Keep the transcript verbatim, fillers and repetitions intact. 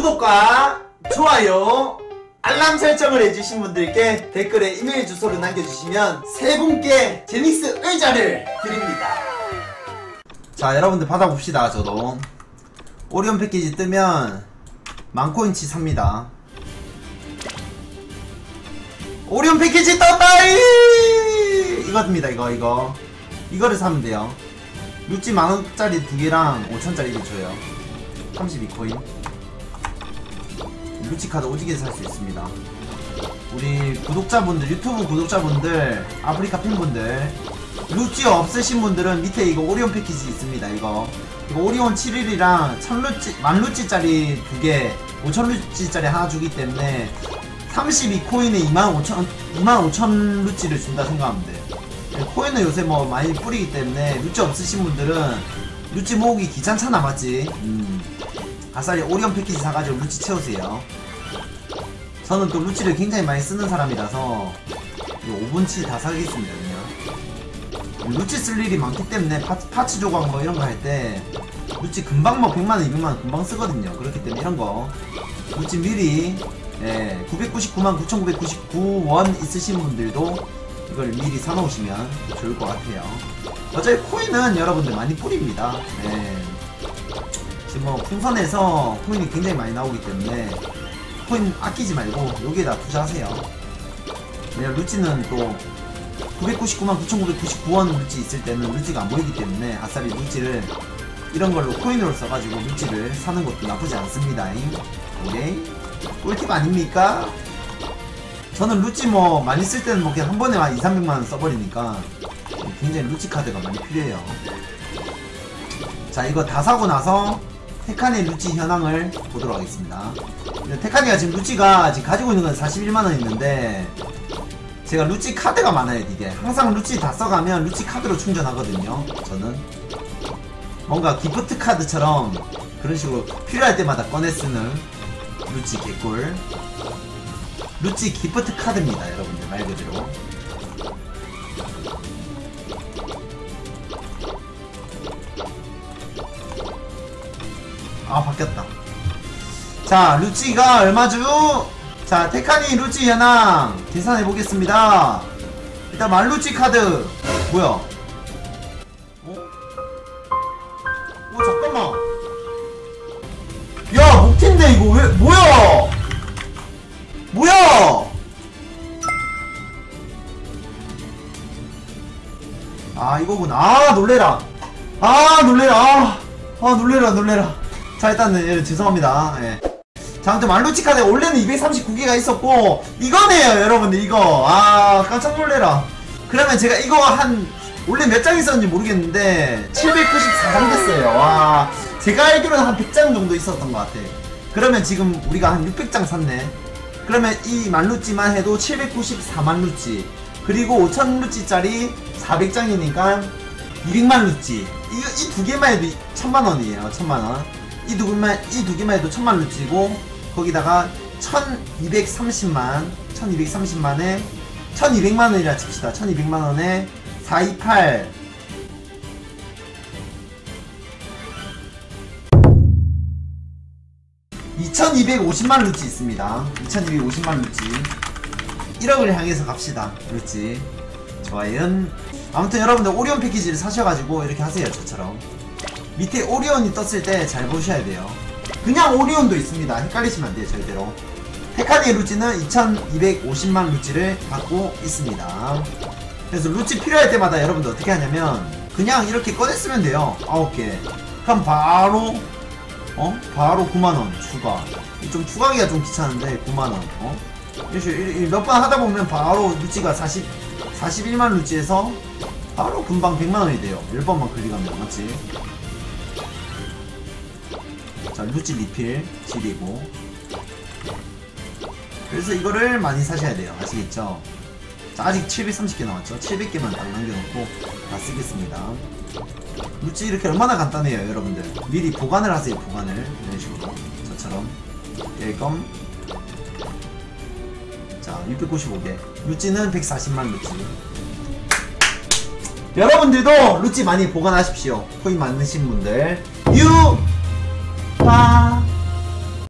구독과 좋아요 알람 설정을 해주신 분들께 댓글에 이메일 주소를 남겨주시면 세 분께 제닉스 의자를 드립니다. 자, 여러분들 받아봅시다. 저도 오리온 패키지 뜨면 만코인치 삽니다. 오리온 패키지 떴다이! 이겁니다. 이거 이거 이거를 사면 돼요. 루찌 만원짜리 두 개랑 오천짜리를 줘요. 삼십이 코인. 루찌 카드 오지게 살 수 있습니다. 우리 구독자분들, 유튜브 구독자분들, 아프리카 팬분들, 루찌 없으신 분들은 밑에 이거 오리온 패키지 있습니다. 이거 이거 오리온 칠 일이랑 천 루찌, 만 루찌짜리 두 개, 오천 루찌짜리 하나 주기 때문에 삼십이 코인에 이만 오천, 이만 오천 루찌를 준다 생각하면 돼요. 코인은 요새 뭐 많이 뿌리기 때문에 루찌 없으신 분들은 루찌 모으기 귀찮잖아, 맞지? 음. 아싸리 오리온 패키지 사가지고 루찌 채우세요. 저는 또 루찌를 굉장히 많이 쓰는 사람이라서 오 분치 다 사겠습니다. 그냥 루찌 쓸 일이 많기 때문에 파, 파츠 조각 뭐 이런 거 할 때 루찌 금방 뭐 백만원, 이백만원 금방 쓰거든요. 그렇기 때문에 이런 거 루찌 미리, 예, 구백구십구만 구천구백구십구 원 있으신 분들도 이걸 미리 사놓으시면 좋을 것 같아요. 어차피 코인은 여러분들 많이 뿌립니다. 예. 지금 뭐 풍선에서 코인이 굉장히 많이 나오기 때문에 코인 아끼지 말고 여기에다 투자하세요. 왜냐면 루찌는 또 구백구십구만 구천구백구십구 원 루찌 있을 때는 루찌가 안 보이기 때문에 아싸리 루찌를 이런 걸로 코인으로 써가지고 루찌를 사는 것도 나쁘지 않습니다. 오케이? 꿀팁 아닙니까? 저는 루찌 뭐 많이 쓸 때는 뭐 그냥 한 번에 한 이삼백만 원 써버리니까 굉장히 루찌 카드가 많이 필요해요. 자, 이거 다 사고 나서 테카니 루찌 현황을 보도록 하겠습니다. 테카니가 지금 루찌가 지금 가지고 있는 건 사십일만 원 있는데 제가 루찌 카드가 많아요. 이게 항상 루찌 다 써가면 루찌 카드로 충전하거든요. 저는 뭔가 기프트 카드처럼 그런 식으로 필요할 때마다 꺼내 쓰는 루찌 개꿀 루찌 기프트 카드입니다. 여러분들 말 그대로. 아, 바뀌었다. 자, 루찌가 얼마죠? 자, 테카니 루찌 현황 계산해 보겠습니다. 일단 만 루찌 카드 뭐야? 어? 어, 잠깐만. 야, 목틴데 이거 왜 뭐야? 뭐야? 아, 이거구나. 아, 놀래라. 아, 놀래라. 아, 아 놀래라 놀래라. 자, 일단은 예, 죄송합니다. 예. 자, 아무튼 만루찌 카드에 원래는 이백삼십구 개가 있었고 이거네요, 여러분들. 이거 아, 깜짝 놀래라. 그러면 제가 이거 한 원래 몇 장 있었는지 모르겠는데 칠백구십사 장 됐어요. 와, 제가 알기로는 한 백 장 정도 있었던 것 같아. 그러면 지금 우리가 한 육백 장 샀네. 그러면 이 만루찌만 해도 칠백구십사만 루찌, 그리고 오천 루찌짜리 사백 장이니까 이백만 루찌. 이 이 두 개만 해도 천만 원이에요. 천만 원. 이 두 개만 이 두 개만 해도 천만 루찌고 거기다가 천이백삼십만 천이백삼십만에 천이백만 원이라 칩시다. 천이백만 원에 사백이십팔 이천이백오십만 루찌 있습니다. 이천이백오십만 루찌. 일억을 향해서 갑시다. 루찌. 좋아요. 아무튼 여러분들 오리온 패키지를 사셔가지고 이렇게 하세요. 저처럼 밑에 오리온이 떴을 때 잘 보셔야 돼요. 그냥 오리온도 있습니다. 헷갈리시면 안 돼요. 절대로. 테카니 루찌는 이천이백오십만 루찌를 갖고 있습니다. 그래서 루찌 필요할 때마다 여러분들 어떻게 하냐면 그냥 이렇게 꺼냈으면 돼요. 아홉 개. 그럼 바로 어? 바로 구만 원 추가. 좀 추가하기가 좀 귀찮은데 구만 원. 어? 몇 번 하다 보면 바로 루찌가 사십, 사십일만 루찌에서 바로 금방 백만 원이 돼요. 열 번만 클릭하면. 맞지? 자, 루찌 리필 질이고. 그래서 이거를 많이 사셔야 돼요. 아시겠죠? 자, 아직 칠백삼십 개 남았죠? 칠백 개만 딱 남겨놓고 다 쓰겠습니다. 루찌 이렇게 얼마나 간단해요, 여러분들. 미리 보관을 하세요. 보관을 이런 식으로 저처럼 깰검. 자, 육백구십오 개. 루찌는 백사십만 루찌. 여러분들도 루찌 많이 보관하십시오. 코인 많으신 분들. 유